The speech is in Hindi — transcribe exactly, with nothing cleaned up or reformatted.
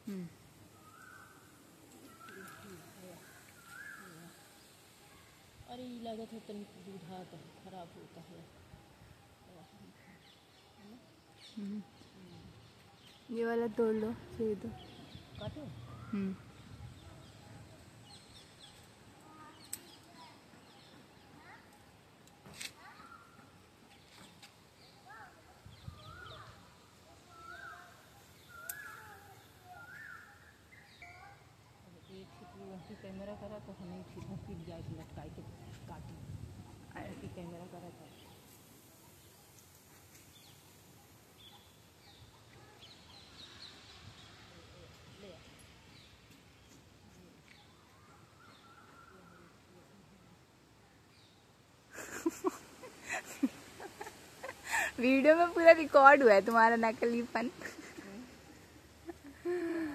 अरे लागत है तनिक दूधा तो खराब होता है। ये वाला तोड़ लो, चाहिए तो काटो। हम्म कैमरा करा तो हमें फिर जाए लटकाई के काटी ऐसी कैमरा करा था। वीडियो में पूरा रिकॉर्ड हुआ है तुम्हारा नकलीपन।